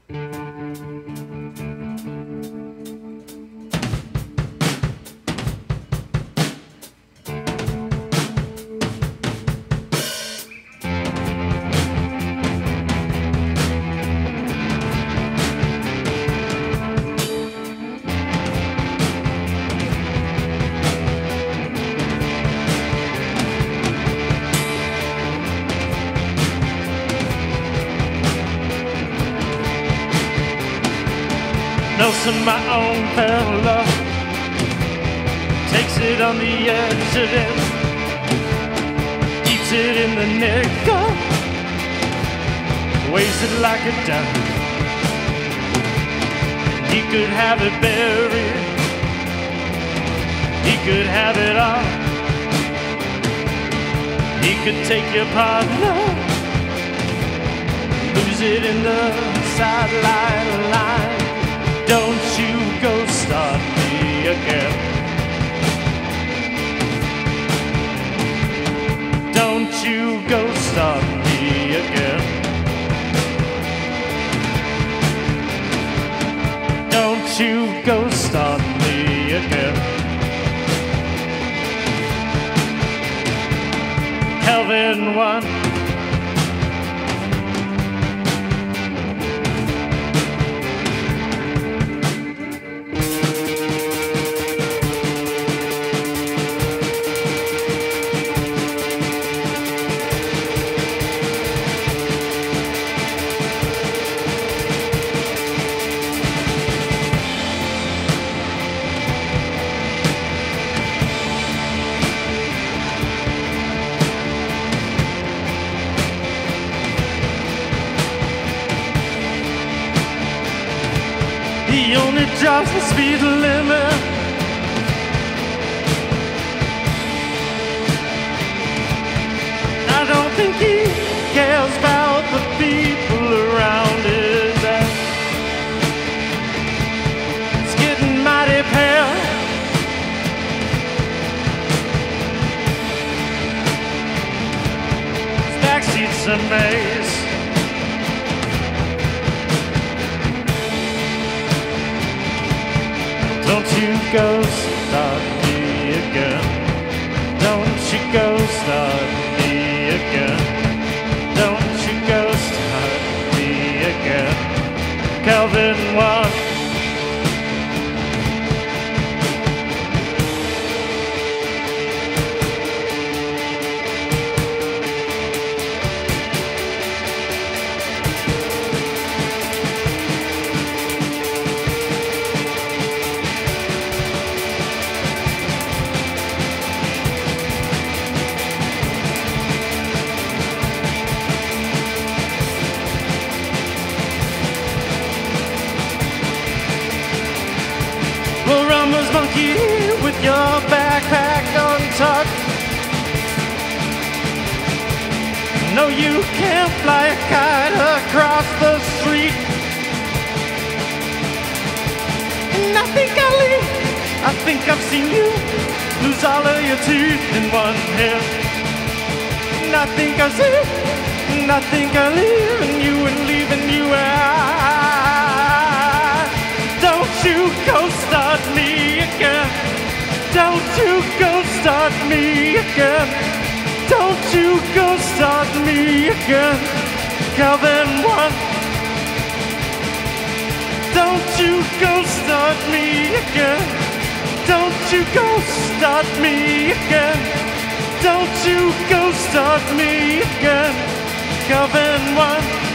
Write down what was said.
Nelson, my own fella, takes it on the edge of it, eats it in the nickel, weighs it like a dime. He could have it buried, he could have it all. He could take your partner, lose it in the sideline line. Don't you go start me again. Don't you go start me again. Don't you go start me again. Kelvin 1. He only drives the speed limit. I don't think he cares about the people around his ass. It's getting mighty pale. His backseat's a maze. Don't you go start me again. Don't you go start me again. Don't you go start me again. Kelvin 1. Well, Rummer's monkey with your backpack untucked. No, you can't fly a kite across the street. And I think I've seen you lose all of your teeth in one hit. And I think I leave and you and leaving you out. Don't you go start me again. Don't you go start me again. Don't you go start me again. Kelvin 1. Don't you go start me again. Don't you go start me again. Don't you go start me again. Kelvin 1.